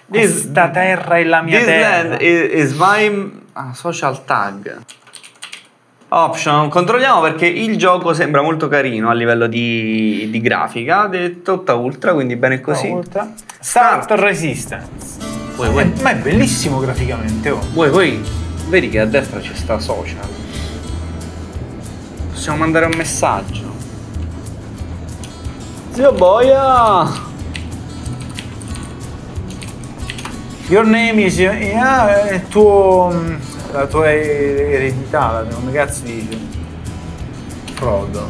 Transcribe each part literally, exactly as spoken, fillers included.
Questa terra è la mia this terra. land is, is my ah, social tag. Option, controlliamo perché il gioco sembra molto carino a livello di, di grafica, è tutta ultra, quindi bene così. Ultra. Start Resistance. Vuoi, vuoi, Ma è bellissimo graficamente, oh. vuoi, vuoi, vedi che a destra c'è sta social. Possiamo mandare un messaggio. Zio Boia! Your name is... Yeah, è tuo... la tua eredità, come cazzo dice? Frodo.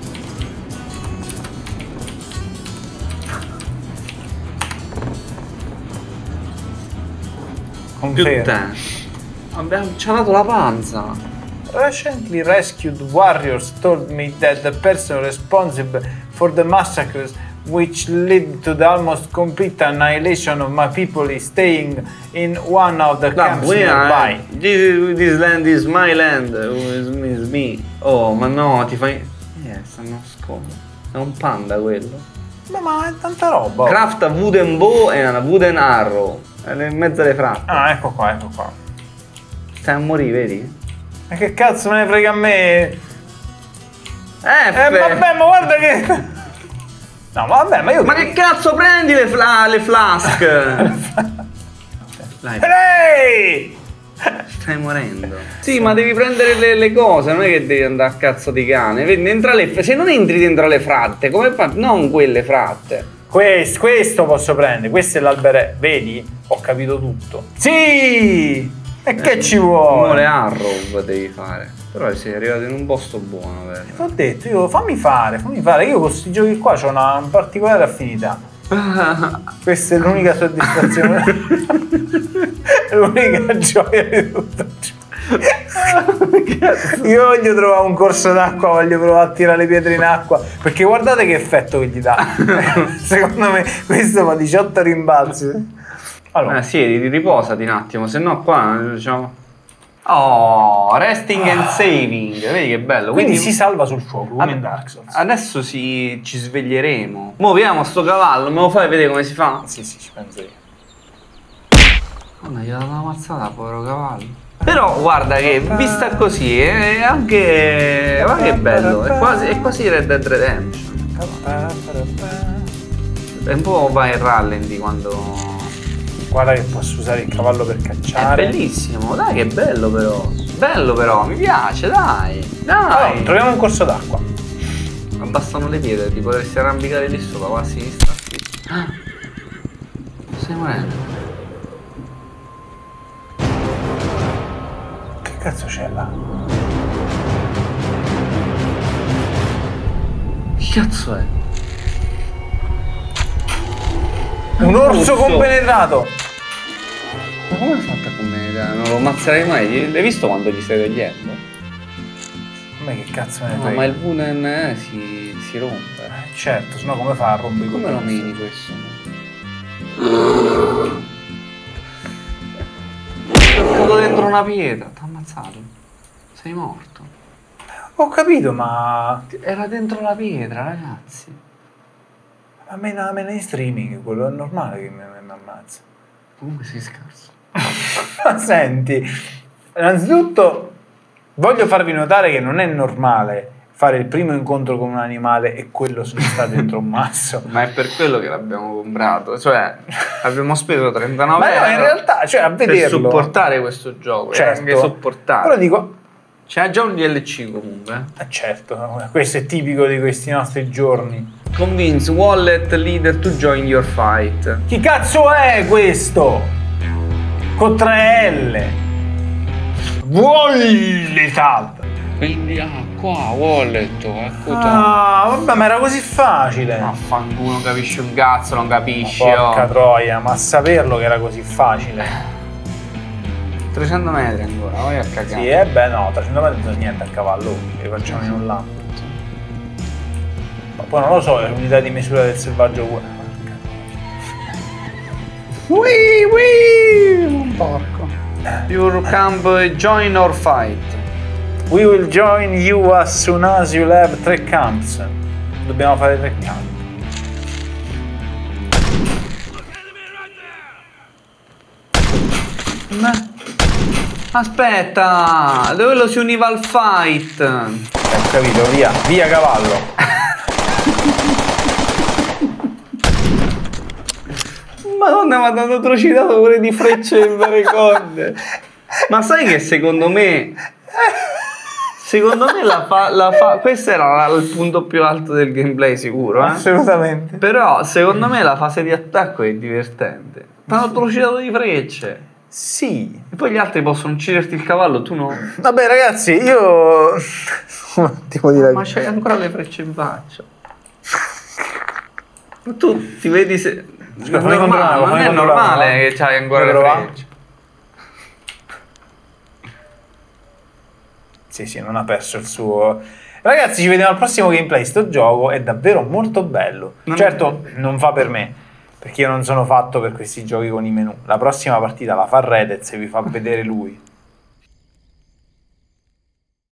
Confermo. Abbiamo, ci ha dato la panza. Recently rescued warriors told me that the person responsible for the massacres which led to the almost complete annihilation of my people is staying in one of the camps nearby. This, this land is my land, is, is me. Oh, ma no, ti fai... Eh, stanno scomodo. È un panda quello. Beh, ma è tanta roba. Craft a wooden bow e una wooden arrow. È in mezzo alle frappe. Ah, ecco qua, ecco qua. Stai a morire, vedi? Ma che cazzo me ne frega a me? Eh, eh vabbè, ma guarda che... No, ma vabbè, ma io... Ma che cazzo prendi le, fla le flask? Dai. Ehi! Stai morendo. Sì, ma devi prendere le, le cose, non è che devi andare a cazzo di cane. Vedi, entra le, se non entri dentro le fratte, come fai? Non quelle fratte. Questo, questo posso prendere, questo è l'albero. Vedi? Ho capito tutto. Sì! E che eh, ci vuole? Le arrow devi fare. Però sei arrivato in un posto buono, vero? Ti ho detto, io fammi fare, fammi fare. Io con questi giochi qua ho una particolare affinità. Questa è l'unica soddisfazione. L'unica gioia di tutto ciò. Io voglio trovare un corso d'acqua, voglio provare a tirare le pietre in acqua, perché guardate che effetto che gli dà. Secondo me questo fa diciotto rimbalzi. Allora. Eh, sì, riposati un attimo, se no qua diciamo... Oh, resting and saving, vedi che bello. Quindi, Quindi si salva sul fuoco, come in Dark Souls. Adesso si, ci sveglieremo. Mo' vediamo sto cavallo, me lo fai vedere come si fa? Sì, sì, ci penso io. Oh, gli ha dato una mazzata al povero cavallo. Però guarda che vista così è anche... guarda che bello, è quasi, è quasi Red Dead Redemption. È un po' va in rallenti quando... Guarda che posso usare il cavallo per cacciare. È bellissimo, dai che bello però. Bello però, mi piace, dai. Dai. Oh, troviamo un corso d'acqua. Abbastano le pietre, ti potresti arrampicare lì sopra, qua a sinistra. Ah. Stai morendo. Che cazzo c'è là? Che cazzo è? Un orso compenetrato! Ma come hai fatto a compenetrare? Non lo ammazzerai mai? L'hai visto quando gli stai togliendo? A me che cazzo me ne No, frega? ma il Wunen eh, si, si rompe. Eh, certo, sennò come fa a rompere i Come lo coglioni? meni questo? Ti ho toccato dentro una pietra, ti ho ammazzato. Sei morto. Ho capito, ma... Era dentro la pietra, ragazzi. A me a me in streaming, quello è normale che mi, mi ammazza. Comunque sei scarso. Ma senti, innanzitutto voglio farvi notare che non è normale fare il primo incontro con un animale e quello si sta dentro un masso. Ma è per quello che l'abbiamo comprato, cioè abbiamo speso trentanove Ma no, in euro realtà, cioè a vederlo... per supportare questo gioco, certo, anche sopportare. Però dico... C'è già un D L C comunque. Eh certo, questo è tipico di questi nostri giorni. Convince wallet leader to join your fight. Chi cazzo è questo? Con tre L. Wallet. Quindi ah, qua wallet, ecco. Ah, vabbè, ma era così facile. Affanculo, non capisci un cazzo, non capisci. Porca oh. troia, ma a saperlo che era così facile. trecento metri ancora, vai a cagare. Sì, eh beh no, trecento metri non niente a cavallo, li facciamo in un lampo. Ma poi non lo so, è l'unità di misura del selvaggio pure. Wii wii! Un porco. Your camp join or fight. We will join you as soon as you have three camps. Dobbiamo fare tre campi. Ma... Aspetta, dove lo si univa al fight? Ho capito, via, via cavallo. Madonna, ma ti hanno atrocitato pure di frecce e varie corde. Ma sai che secondo me... Secondo me la fa, la fa... Questo era il punto più alto del gameplay sicuro, eh? Assolutamente. Però secondo me la fase di attacco è divertente. Ti hanno atrocitato di frecce. Sì. E poi gli altri possono ucciderti il cavallo, tu no. Vabbè ragazzi, io... Un attimo di Ma c'hai ancora le frecce in faccia. Tu ti vedi se... Scusa, non, normale, non è normale che c'hai ancora le frecce. Sì, sì, non ha perso il suo... Ragazzi, ci vediamo al prossimo gameplay. Sto gioco è davvero molto bello. Non certo, non fa per me, perché io non sono fatto per questi giochi con i menu. La prossima partita la fa Redez e vi fa vedere lui.